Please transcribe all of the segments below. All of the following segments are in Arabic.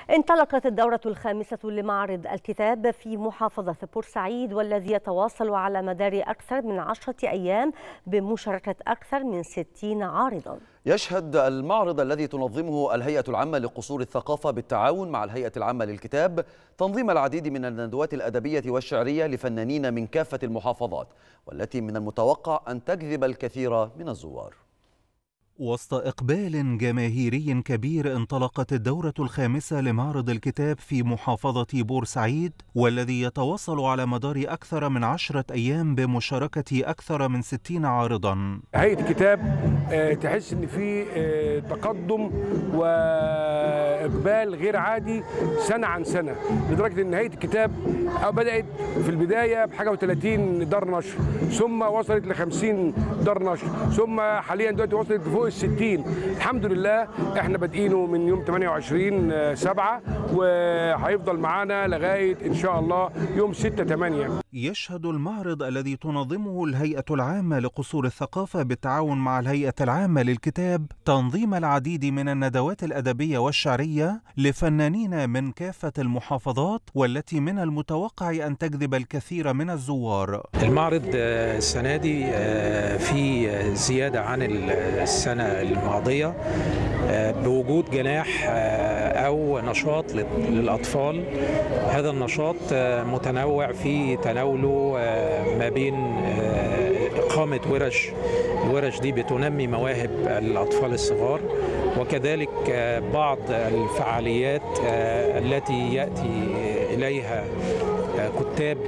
انطلقت الدورة الخامسة لمعرض الكتاب في محافظة بورسعيد، والذي يتواصل على مدار أكثر من 10 أيام بمشاركة أكثر من 60 عارضا. يشهد المعرض الذي تنظمه الهيئة العامة لقصور الثقافة بالتعاون مع الهيئة العامة للكتاب تنظيم العديد من الندوات الأدبية والشعرية لفنانين من كافة المحافظات، والتي من المتوقع أن تجذب الكثير من الزوار. وسط إقبال جماهيري كبير انطلقت الدورة الخامسة لمعرض الكتاب في محافظة بورسعيد، والذي يتواصل على مدار أكثر من 10 أيام بمشاركة أكثر من 60 عارضا. هيئة الكتاب تحس إن في تقدم وإقبال غير عادي سنة عن سنة، لدرجة إن هيئة الكتاب بدأت في البداية بحاجة و30 دار نشر، ثم وصلت ل50 دار نشر، ثم حاليا دلوقتي وصلت فوق ال60. الحمد لله احنا بادئينه من يوم 28/7 وهيفضل معانا لغايه ان شاء الله يوم 6/8. يشهد المعرض الذي تنظمه الهيئة العامة لقصور الثقافة بالتعاون مع الهيئة العامة للكتاب تنظيم العديد من الندوات الأدبية والشعرية لفنانين من كافة المحافظات، والتي من المتوقع أن تجذب الكثير من الزوار. المعرض السنة دي في زيادة عن السنة الماضية بوجود جناح أو نشاط للأطفال. هذا النشاط متنوع في تناوله ما بين إقامة الورش دي بتنمي مواهب الأطفال الصغار، وكذلك بعض الفعاليات التي يأتي إليها كتاب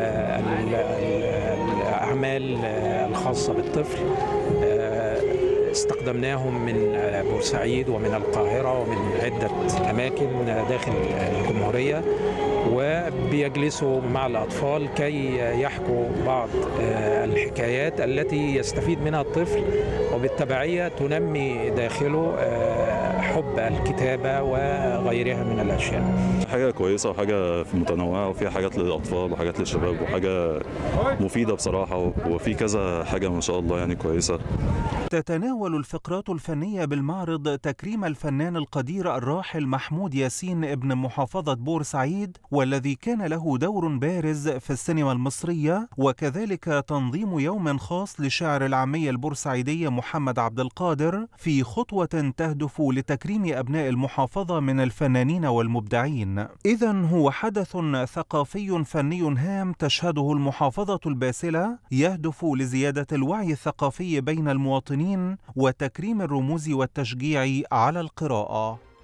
الأعمال الخاصة بالطفل. استخدمناهم من بورسعيد ومن القاهرة ومن عدة أماكن داخل الجمهورية، وبيجلسوا مع الأطفال كي يحكوا بعض الحكايات التي يستفيد منها الطفل، وبالتبعية تنمي داخله حب الكتابة وغيرها من الأشياء. حاجة كويسة وحاجة متنوعة، وفيها حاجات للأطفال وحاجات للشباب وحاجة مفيدة بصراحة، وفي كذا حاجة ما شاء الله يعني كويسة. تتناول الفقرات الفنية بالمعرض تكريم الفنان القدير الراحل محمود ياسين ابن محافظة بورسعيد، والذي كان له دور بارز في السينما المصرية، وكذلك تنظيم يوم خاص لشاعر العامية البورسعيدية محمد عبد القادر في خطوة تهدف لتكريم أبناء المحافظة من الفنانين والمبدعين. إذن هو حدث ثقافي فني هام تشهده المحافظة الباسلة، يهدف لزيادة الوعي الثقافي بين المواطنين وتكريم الرموز والتشجيع على القراءة.